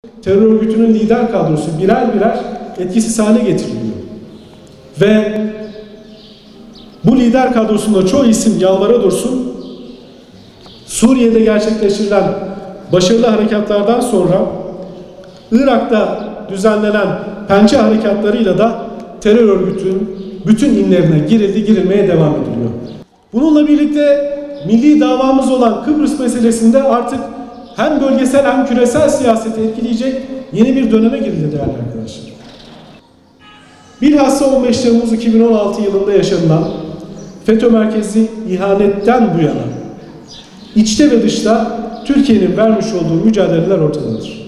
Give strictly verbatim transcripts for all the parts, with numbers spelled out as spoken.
terör örgütünün lider kadrosu birer birer etkisiz hale getiriliyor. Ve bu lider kadrosunda çoğu isim yalvara dursun, Suriye'de gerçekleştirilen başarılı harekatlardan sonra Irak'ta düzenlenen pençe harekatlarıyla da terör örgütünün bütün inlerine girildi, girilmeye devam ediliyor. Bununla birlikte milli davamız olan Kıbrıs meselesinde artık hem bölgesel hem küresel siyaseti etkileyecek yeni bir döneme girildi değerli arkadaşlar. Bilhassa on beş Temmuz iki bin on altı yılında yaşanılan FETÖ merkezli ihanetten bu yana içte ve dışta Türkiye'nin vermiş olduğu mücadeleler ortadadır.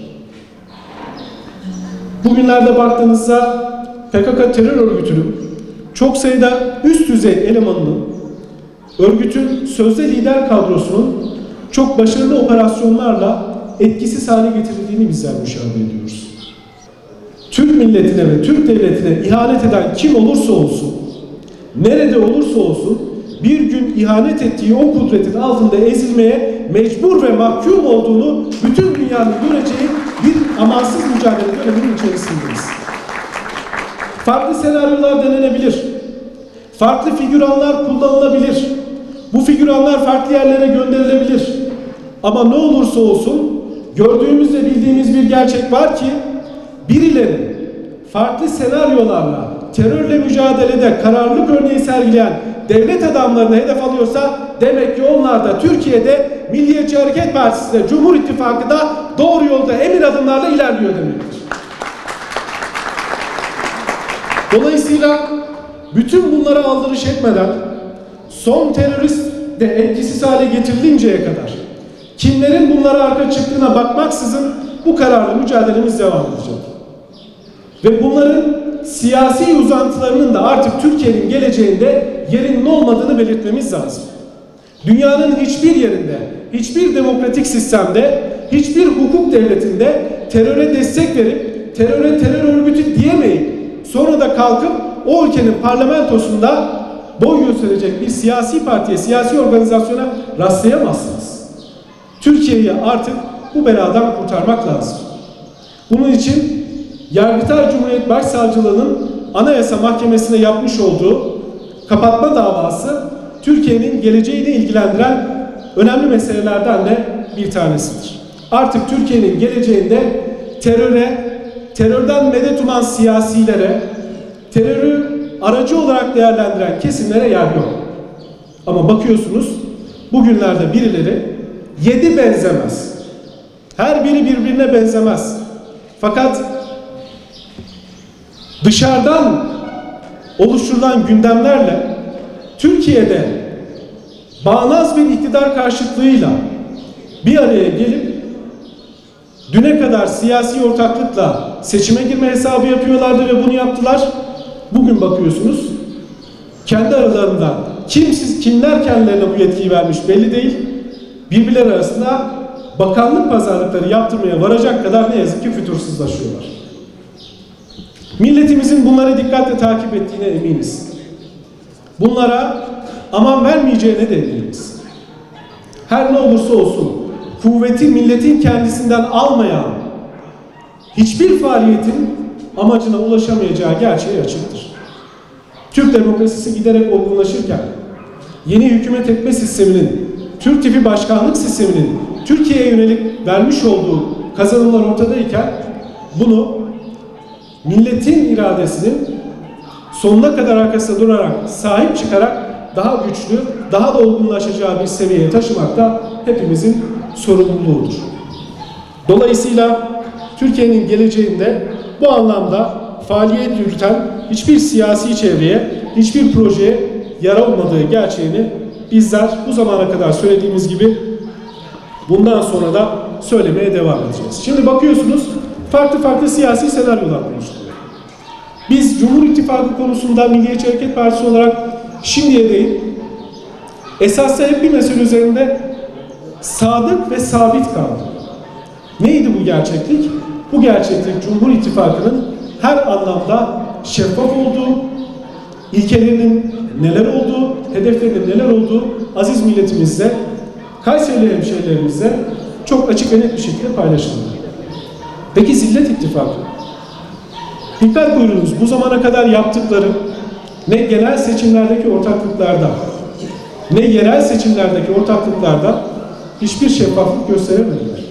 Bugünlerde baktığınızda P K K terör örgütünün çok sayıda üst düzey elemanının örgütün sözde lider kadrosunun çok başarılı operasyonlarla etkisiz hale getirildiğini bizler müşahede ediyoruz. Türk milletine ve Türk devletine ihanet eden kim olursa olsun, nerede olursa olsun bir gün ihanet ettiği o kudretin altında ezilmeye mecbur ve mahkum olduğunu bütün dünyanın göreceği bir amansız mücadele döneminin içerisindeyiz. Farklı senaryolar denenebilir. Farklı figüranlar kullanılabilir. Bu figüranlar farklı yerlere gönderilebilir. Ama ne olursa olsun gördüğümüz ve bildiğimiz bir gerçek var ki birileri farklı senaryolarla terörle mücadelede kararlılık örneği sergileyen devlet adamlarını hedef alıyorsa demek ki onlar da Türkiye'de Milliyetçi Hareket Partisi'de, Cumhur İttifakı'da doğru yolda emin adımlarla ilerliyor demektir. Dolayısıyla bütün bunlara aldırış etmeden son terörist de etkisiz hale getirilinceye kadar kimlerin bunlara arka çıktığına bakmaksızın bu kararlı mücadelemiz devam edecek. Ve bunların siyasi uzantılarının da artık Türkiye'nin geleceğinde yerinin olmadığını belirtmemiz lazım. Dünyanın hiçbir yerinde, hiçbir demokratik sistemde, hiçbir hukuk devletinde teröre destek verip teröre terör örgütü diyemeyip sonra da kalkıp o ülkenin parlamentosunda boy gösterecek bir siyasi partiye, siyasi organizasyona rastlayamazsınız. Türkiye'yi artık bu beladan kurtarmak lazım. Bunun için Yargıtay Cumhuriyet Başsavcılığı'nın Anayasa Mahkemesi'ne yapmış olduğu kapatma davası Türkiye'nin geleceğini ilgilendiren önemli meselelerden de bir tanesidir. Artık Türkiye'nin geleceğinde teröre, terörden medet uman siyasilere, terörü aracı olarak değerlendiren kesimlere yer yok. Ama bakıyorsunuz bugünlerde birileri yedi benzemez. Her biri birbirine benzemez. Fakat dışarıdan oluşturulan gündemlerle Türkiye'de bağnaz bir iktidar karşıtlığıyla bir araya gelip düne kadar siyasi ortaklıkla seçime girme hesabı yapıyorlardı ve bunu yaptılar. Bugün bakıyorsunuz kendi aralarında kimsiz kimler kendilerine bu yetkiyi vermiş belli değil. Birbirleri arasında bakanlık pazarlıkları yaptırmaya varacak kadar ne yazık ki fütursuzlaşıyorlar. Milletimizin bunları dikkatle takip ettiğine eminiz. Bunlara aman vermeyeceğine de eminiz. Her ne olursa olsun kuvveti milletin kendisinden almayan hiçbir faaliyetin amacına ulaşamayacağı gerçeği açıktır. Türk demokrasisi giderek olgunlaşırken yeni hükümet etme sisteminin, Türk tipi başkanlık sisteminin Türkiye'ye yönelik vermiş olduğu kazanımlar ortadayken bunu milletin iradesinin sonuna kadar arkasında durarak, sahip çıkarak daha güçlü, daha da olgunlaşacağı bir seviyeye taşımak da hepimizin sorumluluğudur. Dolayısıyla Türkiye'nin geleceğinde bu anlamda faaliyet yürüten hiçbir siyasi çevreye, hiçbir projeye yer olmadığı gerçeğini bizler bu zamana kadar söylediğimiz gibi bundan sonra da söylemeye devam edeceğiz. Şimdi bakıyorsunuz farklı farklı siyasi senaryolar konuşuluyor. Biz Cumhur İttifakı konusunda Milliyetçi Hareket Partisi olarak şimdiye değin esasında hep bir mesele üzerinde sadık ve sabit kaldık. Neydi bu gerçeklik? Bu gerçeklik Cumhur İttifakı'nın her anlamda şeffaf olduğu, ilkelerinin neler olduğu, hedeflerinin neler olduğu aziz milletimizle, Kayserili hemşehrilerimizle çok açık ve net bir şekilde paylaşıldı. Peki Zillet İttifakı? Dikkat buyurunuz, bu zamana kadar yaptıkları ne genel seçimlerdeki ortaklıklarda ne yerel seçimlerdeki ortaklıklarda hiçbir şeffaflık gösteremediler.